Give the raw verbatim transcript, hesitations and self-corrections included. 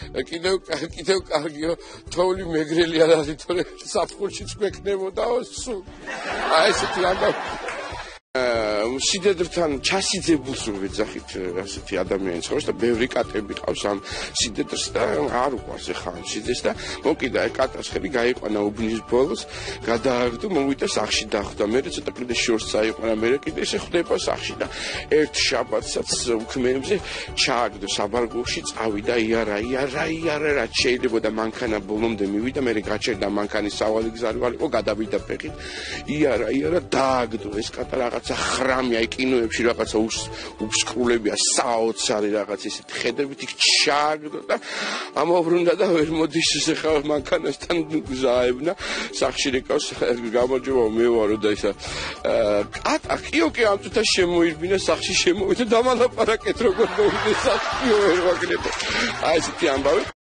კიდევ კიდევ კარგიო თოვლი მეგრელი არ არის თორე საფხურშიც მექნებოდაო სულ აი ესეთი ამბავი სიდედრთან ჩასიძებულს რომ ვეძახით ასეთი ადამიანი ცხოვრობს და ბევრი კატები ყავს ამ სიდედრს და არ უყვარს ახლა ამ სიძეს და მოკიდა კატას ხელი გაიყვანა უბნის ბოლოს გადააგდო მოვიდა სახლში დახვდა მე ცოტა კიდე შორს წაიყვანა მე კიდე ესე ხვდება სახლში და ერთ შაბათსაც უქმეებზე ჩააგდო საბარგულში წავიდა იარა იარა იარა რა შეიძლება და მანქანა ბოლომდე მივიდა მე გაჩერდა მანქანის სავალი გზარი იყო გადავიდა ფეხით იარა იარა დააგდო ეს კატა რაღაცა ხრამი აი კინოებში რაღაცა უსკრულებია საოცარი რაღაც ისეთი ხედებით იქ ჩააგდო და ამოვრუნდა და ვერ მოდის ესე ხა მანქანასთან გზაებნა სახში რეკავს გამარჯობა მე ვარო და ისა კატა კიო კი ამ წუთას შემოირბინა სახში შემოვიდა და დამალაპარაკეთ როგორ მოვიდეს სახში ვერ ვაგნებო აი ესეთი ამბავი